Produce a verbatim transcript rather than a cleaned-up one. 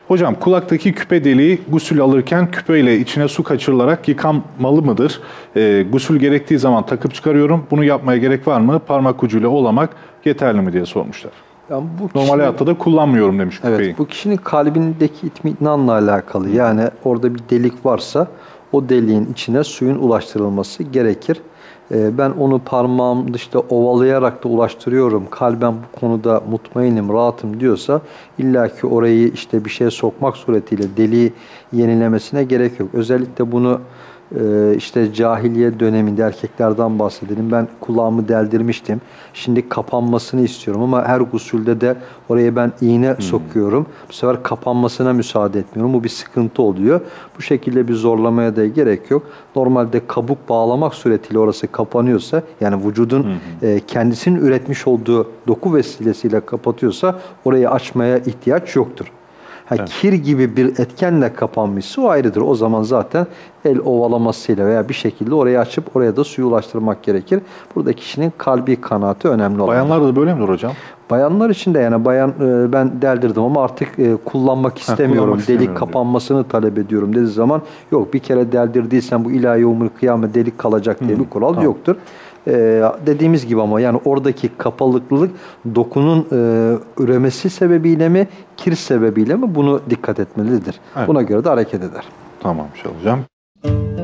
Hocam kulaktaki küpe deliği gusül alırken küpeyle içine su kaçırılarak yıkanmalı mıdır? E, gusül gerektiği zaman takıp çıkarıyorum. Bunu yapmaya gerek var mı? Parmak ucuyla olamak yeterli mi diye sormuşlar. Yani bu Normal kişinin, hayatta da kullanmıyorum demiş küpeyi. evet, bu kişinin kalbindeki itminanla alakalı. Yani orada bir delik varsa o deliğin içine suyun ulaştırılması gerekir. Ee, ben onu parmağım işte ovalayarak da ulaştırıyorum. Kalben bu konuda mutmainim, rahatım diyorsa illaki orayı işte bir şeye sokmak suretiyle deliği yenilemesine gerek yok. Özellikle bunu Ee, işte cahiliye döneminde erkeklerden bahsedelim. Ben kulağımı deldirmiştim. Şimdi kapanmasını istiyorum ama her gusülde de oraya ben iğne hmm. sokuyorum. Bu sefer kapanmasına müsaade etmiyorum. Bu bir sıkıntı oluyor. Bu şekilde bir zorlamaya da gerek yok. Normalde kabuk bağlamak suretiyle orası kapanıyorsa, yani vücudun hmm. e, kendisinin üretmiş olduğu doku vesilesiyle kapatıyorsa orayı açmaya ihtiyaç yoktur. Ha, evet. Kir gibi bir etkenle kapanmışsa o ayrıdır. O zaman zaten el ovalamasıyla veya bir şekilde orayı açıp oraya da suyu ulaştırmak gerekir. Burada kişinin kalbi kanaati önemli olan. Bayanlarda da böyle midir hocam? Bayanlar için de yani bayan e, ben deldirdim ama artık e, kullanmak istemiyorum. Ha, kullanmak delik istemiyorum kapanmasını diyor. Talep ediyorum dediği zaman yok, bir kere deldirdiysen bu ilahi umur kıyamet delik kalacak diye hmm. bir kural tamam. yoktur. Ee, dediğimiz gibi ama yani oradaki kapalılık dokunun e, üremesi sebebiyle mi, kir sebebiyle mi, bunu dikkat etmelidir. Evet. Buna göre de hareket eder. Tamam, şey olacağım.